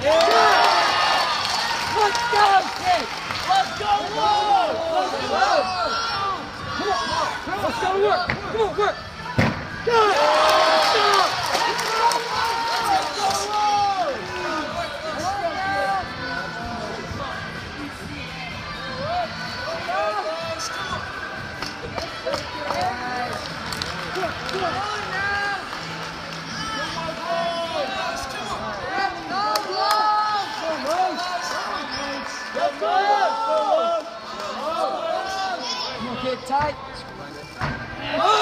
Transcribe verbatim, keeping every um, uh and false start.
Let's go, kid! Let's go, Wall! Let's go! Come on, let's go to work! Come on, work! Go! Let's go! Let's go, Wall! Get tight.